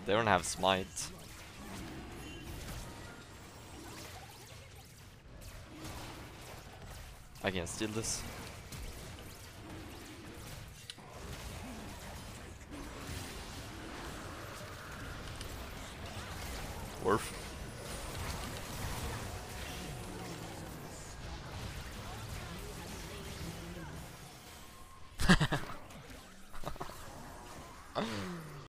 They don't have smite. I can steal this. Worth.